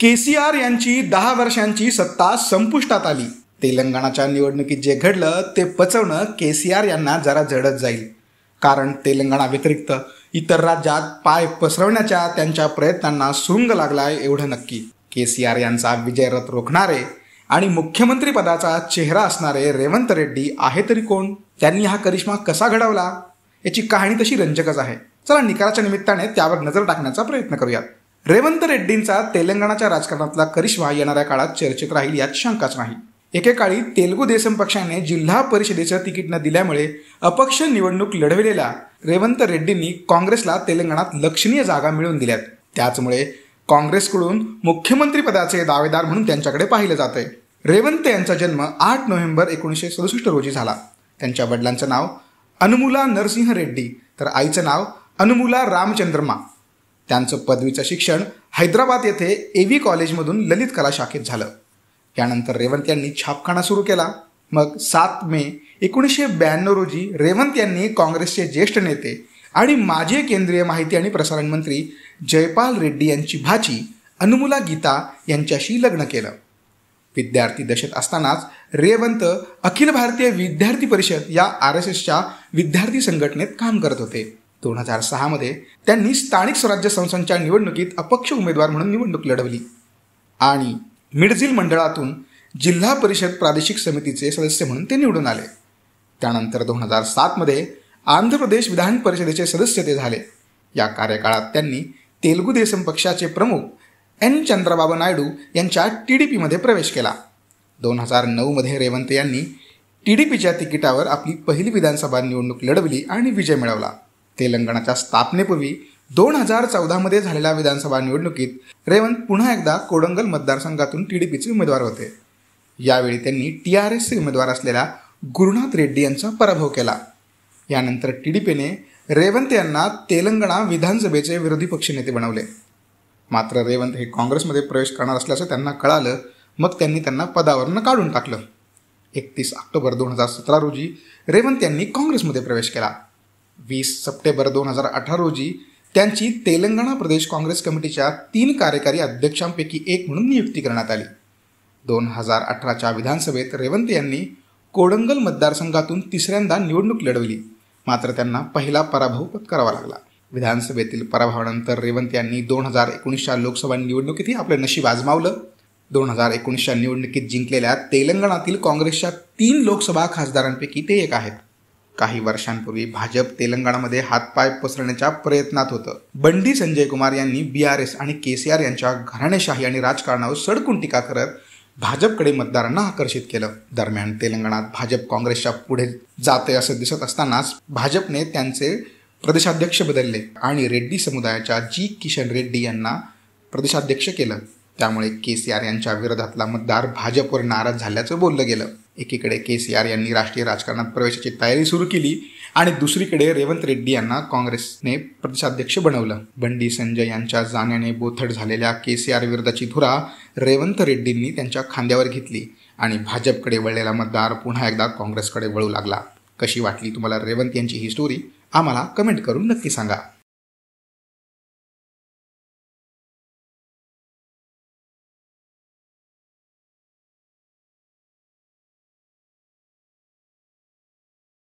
केसीआर यांची 10 वर्षांची सत्ता संपुष्टात आली. तेलंगणाच्या निवडणुकीत जे घडलं ते पचवणं केसीआर यांना जरा जडच जाईल. कारण तेलंगणा व्यतिरिक्त इतर राज्यात पाय पसरवण्याच्या त्यांच्या प्रयत्नांना सुरुंग लागलाय एवढं नक्की. केसीआर यांचा विजय रथ रोखणारे आणि मुख्यमंत्री पदाचा चेहरा असणारे रेवंत रेड्डी आहे तरी कोण? त्यांनी हा करिश्मा कसा घडवला? याची कहाणी तशी रंजकच आहे. चला निकालाच्या निमित्ताने त्यावर नजर टाकण्याचा प्रयत्न करूयात. रेवंत रेड्डींचा तेलंगणाच्या राजकारणातला करिश्मा येणाऱ्या काळात चर्चेत राहील यात शंकाच नाही. एकेकाळी तेलुगू देसम पक्षाने जिल्हा परिषदेचं तिकीट न दिल्यामुळे अपक्ष निवडणूक लढविलेल्या रेवंत रेड्डींनी काँग्रेसला तेलंगणात लक्षणीय जागा मिळवून दिल्यात. त्याचमुळे काँग्रेसकडून मुख्यमंत्री पदाचे दावेदार म्हणून त्यांच्याकडे पाहिलं जातंय. रेवंत यांचा जन्म 8 नोव्हेंबर 1967 रोजी झाला. त्यांच्या वडिलांचं नाव अनुमुला नरसिंह रेड्डी तर आईचं नाव अनुमुला रामचंद्रमा. त्यांचं पदवीचं शिक्षण हैदराबाद येथे एव्ही कॉलेजमधून ललित कला शाखेत झालं. यानंतर रेवंत यांनी छापखाना सुरू केला. मग 7 मे 1992 रोजी रेवंत यांनी काँग्रेसचे ज्येष्ठ नेते आणि माजी केंद्रीय माहिती आणि प्रसारण मंत्री जयपाल रेड्डी यांची भाची अनुमुला गीता यांच्याशी लग्न केलं. विद्यार्थी दशेत असतानाच रेवंत अखिल भारतीय विद्यार्थी परिषद या RSSच्या विद्यार्थी संघटनेत काम करत होते. 2006 मध्ये त्यांनी स्थानिक स्वराज्य संस्थांच्या निवडणुकीत अपक्ष उमेदवार म्हणून निवडणूक लढवली आणि मिडझिल मंडळातून जिल्हा परिषद प्रादेशिक समितीचे सदस्य म्हणून ते निवडून आले. त्यानंतर 2007 मध्ये आंध्र प्रदेश विधान परिषदेचे सदस्य ते झाले. या कार्यकाळात त्यांनी तेलुगू देसम पक्षाचे प्रमुख N. चंद्रबाबू नायडू यांच्या TDPमध्ये प्रवेश केला. 2009 मध्ये रेवंत यांनी TDPच्या तिकिटावर आपली पहिली विधानसभा निवडणूक लढवली आणि विजय मिळवला. तेलंगणाच्या स्थापनेपूर्वी 2014 मध्ये झालेल्या विधानसभा निवडणुकीत रेवंत पुन्हा एकदा कोडंगल मतदारसंघातून TDPचे उमेदवार होते. यावेळी त्यांनी TRSचे उमेदवार असलेल्या गुरुनाथ रेड्डी यांचा पराभव केला. यानंतर TDPने रेवंत यांना तेलंगणा विधानसभेचे विरोधी पक्षनेते बनवले. मात्र रेवंत हे काँग्रेसमध्ये प्रवेश करणार असल्याचं त्यांना कळालं. मग त्यांनी त्यांना पदावरून काढून टाकलं. 31 ऑक्टोबर 2017 रोजी रेवंत यांनी काँग्रेसमध्ये प्रवेश केला. 20 सप्टेंबर 2018 रोजी त्यांची तेलंगणा प्रदेश काँग्रेस कमिटीच्या 3 कार्यकारी अध्यक्षांपैकी एक म्हणून नियुक्ती करण्यात आली. 2018च्या विधानसभेत रेवंत यांनी कोडंगल मतदारसंघातून तिसऱ्यांदा निवडणूक लढवली. मात्र त्यांना पहिला पराभव पत्करावा लागला. विधानसभेतील पराभवानंतर रेवंत यांनी 2019च्या लोकसभा निवडणुकीतही आपलं नशीब आजमावलं. 2019च्या निवडणुकीत जिंकलेल्या तेलंगणातील काँग्रेसच्या 3 लोकसभा खासदारांपैकी ते एक आहेत. काही वर्षांपूर्वी भाजप तेलंगणामध्ये हातपाय पसरण्याच्या प्रयत्नात होतं. बंडी संजय कुमार यांनी BRS आणि केसीआर यांच्या घराणेशाही आणि राजकारणावर सडकून टीका करत भाजपकडे मतदारांना आकर्षित केलं. दरम्यान तेलंगणात भाजप काँग्रेसच्या पुढे जाते असं दिसत असतानाच भाजपने त्यांचे प्रदेशाध्यक्ष बदलले आणि रेड्डी समुदायाच्या G. किशन रेड्डी यांना प्रदेशाध्यक्ष केलं. त्यामुळे केसीआर यांच्या विरोधातला मतदार भाजपवर नाराज झाल्याचं बोललं गेलं. एकीकडे केसीआर यांनी राष्ट्रीय राजकारणात प्रवेशाची तयारी सुरू केली आणि दुसरीकडे रेवंत रेड्डी यांना काँग्रेसने प्रदेशाध्यक्ष बनवलं. बंडी संजय यांच्या जाण्याने बोथट झालेल्या केसीआर विरोधाची धुरा रेवंत रेड्डींनी त्यांच्या खांद्यावर घेतली आणि भाजपकडे वळलेला मतदार पुन्हा एकदा काँग्रेसकडे वळू लागला. कशी वाटली तुम्हाला रेवंत यांची ही स्टोरी? आम्हाला कमेंट करून नक्की सांगा.